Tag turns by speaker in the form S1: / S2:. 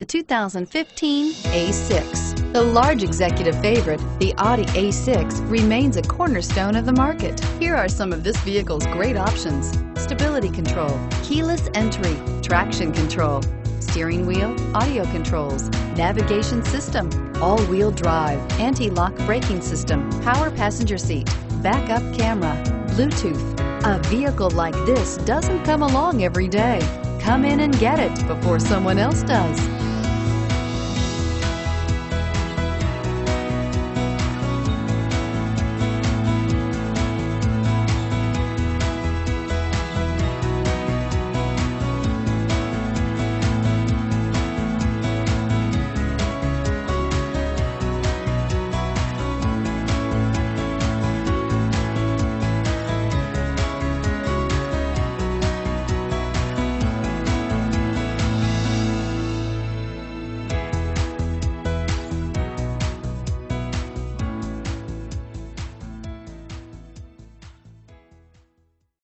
S1: The 2015 A6. The large executive favorite, the Audi A6 remains a cornerstone of the market. Here are some of this vehicle's great options: stability control, keyless entry, traction control, steering wheel audio controls, navigation system, all-wheel drive, anti-lock braking system, power passenger seat, backup camera, Bluetooth. A vehicle like this doesn't come along every day. Come in and get it before someone else does.